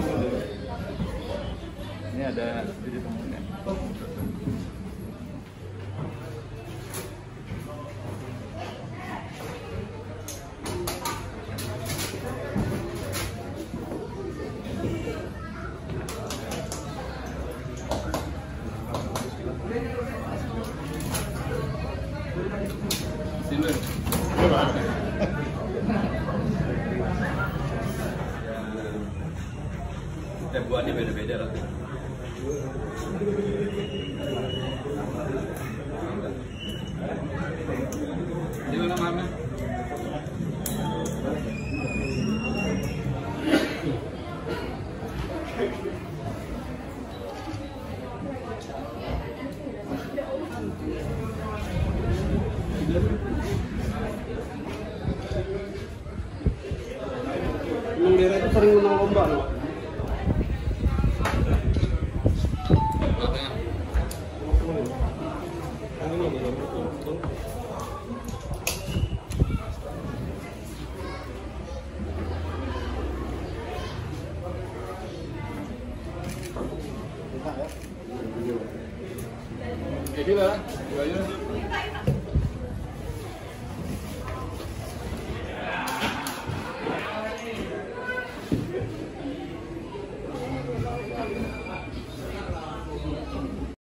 Ini ada jadi temennya. Sini. Setiap buahnya beda-beda lah. Di mana? Emang daerah itu sering menang lomba loh. Jadi lah,